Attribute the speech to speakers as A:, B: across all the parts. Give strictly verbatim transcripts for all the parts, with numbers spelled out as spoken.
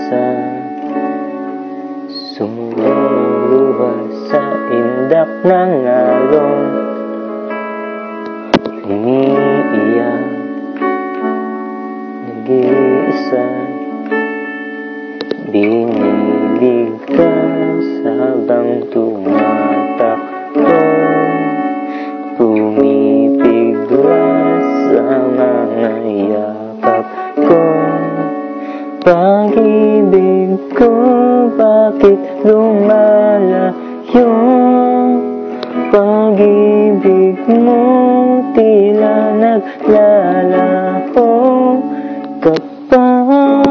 A: isa. Sumulong ang luha sa indak ng alon. Umiiyak, nag-iisa. Binibigkas habang tumatakbo. Pumipiglas sa mga yakap ko. Pag-ibig ko, bakit lumalayo? Pag-ibig mo, tila naglalaho. Kapag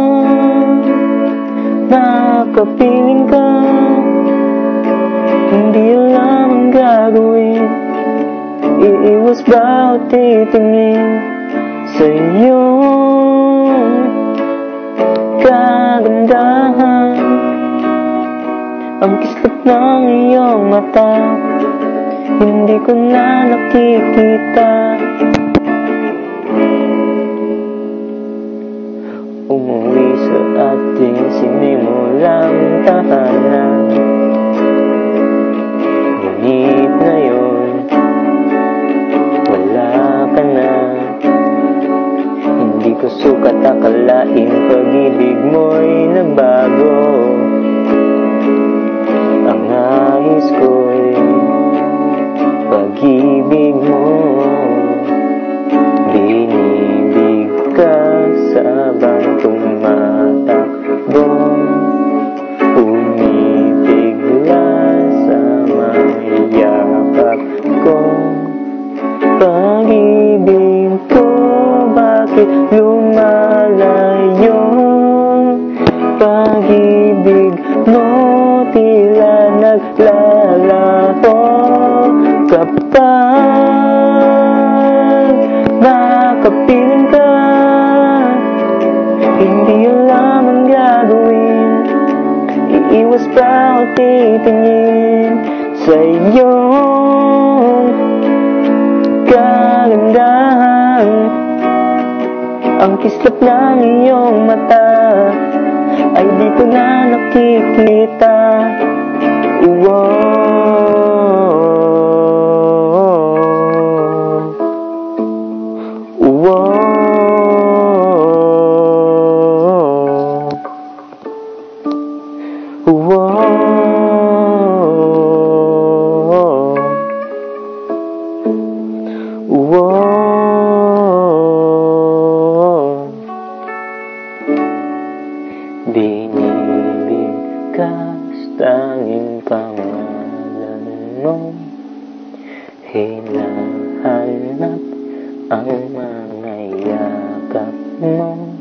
A: nakapiling ka, hindi alam ang gagawin. Iiwas ba o titingin sa iyong kagandahan? Ang kislap ng iyong mata, hindi ko na nakikita. Umuwi sa ating sinimulang tahanan. Ngunit ngayon, wala ka na. Hindi ko sukat akalain, pag-ibig mo'y nabago. Ang nais ko'y pag-ibig mo. Binibigkas habang tumatakbo. Pumipiglas sa mga yakap ko. Pag-ibig ko, bakit lumalayo? Pag-ibig mo, tila naglalaho. Kapag nakapiling ka, hindi alam ang gagawin. Iiwas pa o titingin sa iyong kagandahan. Ang kislap ng iyong mata ay di ko na nakikita. Wow. Wow. Binibigkas tanging pangalan mo. Hinahanap ang mga yakap mo.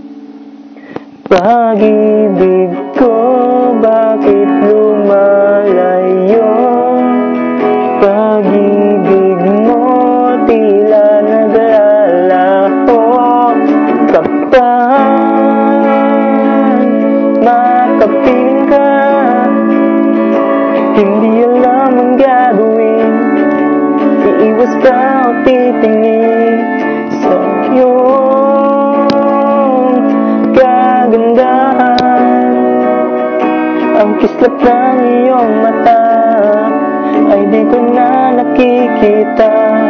A: Pag-ibig ko, bakit lumalayo? Pag-ibig mo, tila naglalaho. Kapag makapiling ka, hindi alam ang gagawin. Iiwas pa o titingin sa iyong kagandahan. Ang kislap ng iyong mata ay di ko na nakikita.